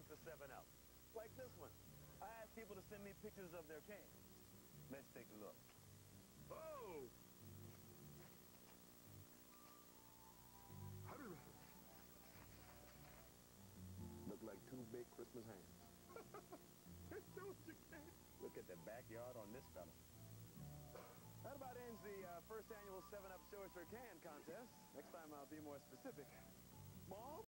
for 7-Up. Like this one. I asked people to send me pictures of their cans. Let's take a look. Oh! Look like two big Christmas hams. Look at the backyard on this fella. That about ends the first annual 7-Up Show Us Your Can contest. Next time I'll be more specific. Mom?